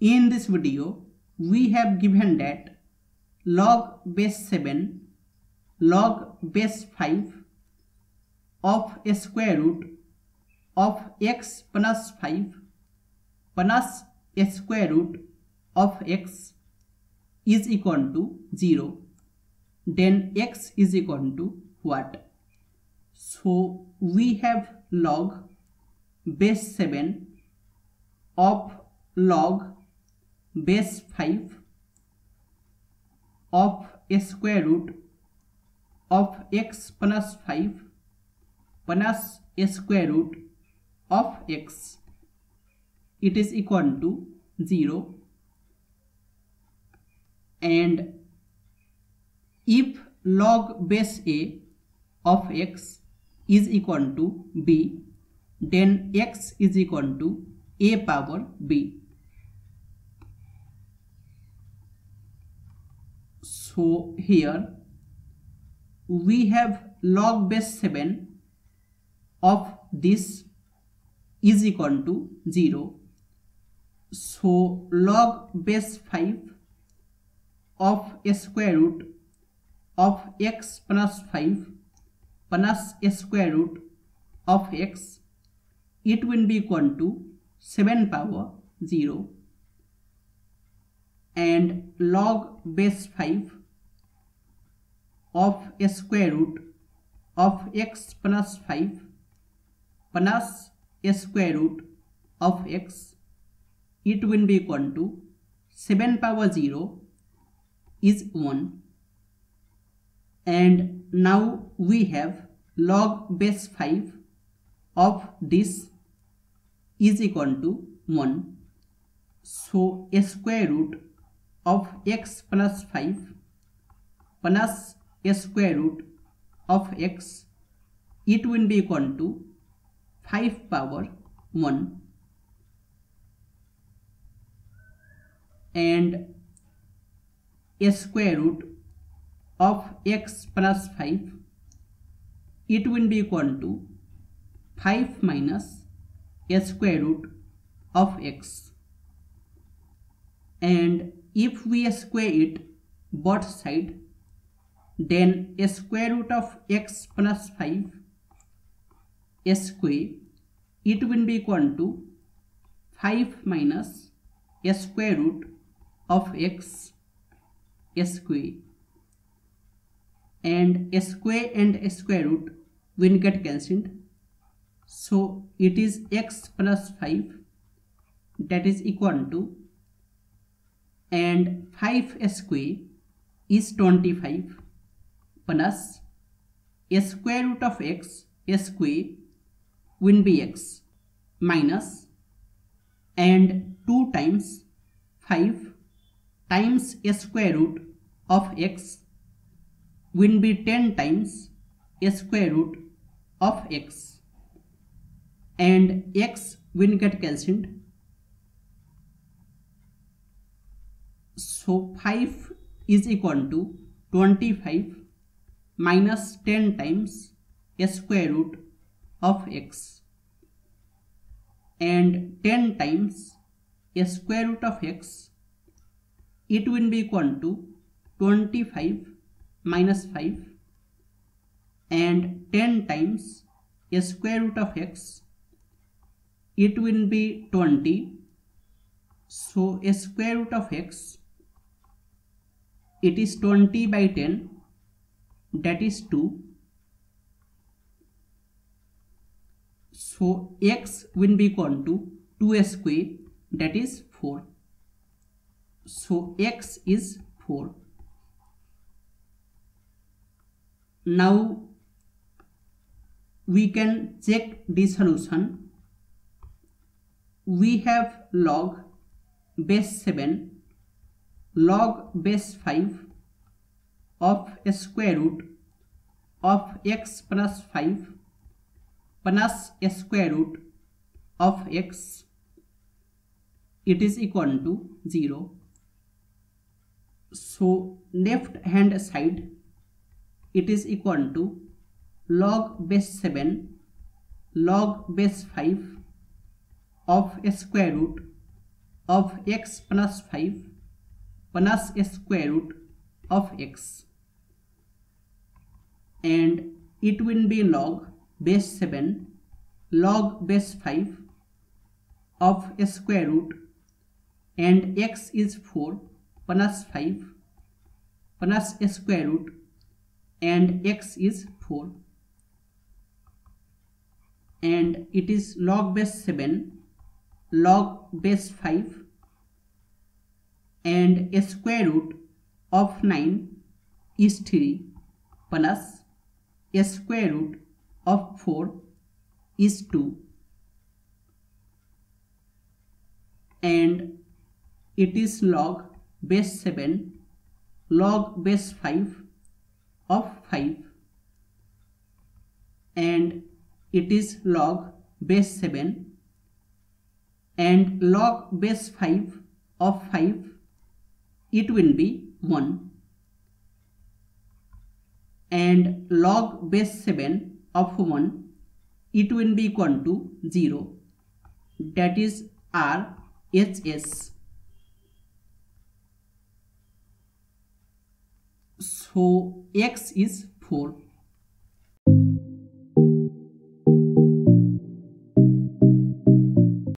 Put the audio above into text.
In this video, we have given that log base 7, log base 5 of a square root of x plus 5 plus a square root of x is equal to 0. Then x is equal to what? So we have log base 7 of log base 5 of a square root of x plus 5 plus a square root of x. It is equal to 0. And if log base a of x is equal to b, then x is equal to a power b. So here we have log base 7 of this is equal to 0. So log base 5 of a square root of x plus 5 plus a square root of x, it will be equal to 7 power 0. And log base 5 of a square root of x plus 5 plus a square root of x, it will be equal to 7 power 0 is 1. And now we have log base 5 of this is equal to 1. So a square root of x plus 5 plus a square root of x, it will be equal to 5 power 1. And a square root of x plus 5, it will be equal to 5 minus a square root of x. And if we square it both sides, then a square root of x plus 5 a square, it will be equal to 5 minus a square root of x a square. And a square and a square root will get cancelled. So it is x plus 5, that is equal to, and 5 square is 25 plus a square root of x a square will be x minus, and 2 times 5 times a square root of x will be 10 times a square root of x, and x will get cancelled. So 5 is equal to 25 minus 10 times a square root of x, and 10 times a square root of x, it will be equal to 25 minus 5, and 10 times a square root of x, it will be 20. So a square root of x, it is 20 by 10, that is 2. So x will be equal to 2 square, that is 4. So x is 4. Now we can check the solution. We have log base 7, log base 5 of a square root of x plus 5 plus a square root of x, it is equal to 0. So left hand side, it is equal to log base 7 log base 5 of a square root of x plus 5 plus square root of x, and it will be log base 7 log base 5 of square root, and x is 4 plus 5 plus square root, and x is 4, and it is log base 7 log base 5 and square root of 9 is 3 plus square root of 4 is 2, and it is log base 7 log base 5 of 5, and it is log base 7 and log base 5 of 5, it will be 1, and log base 7 of 1, it will be equal to 0, that is RHS. So x is 4.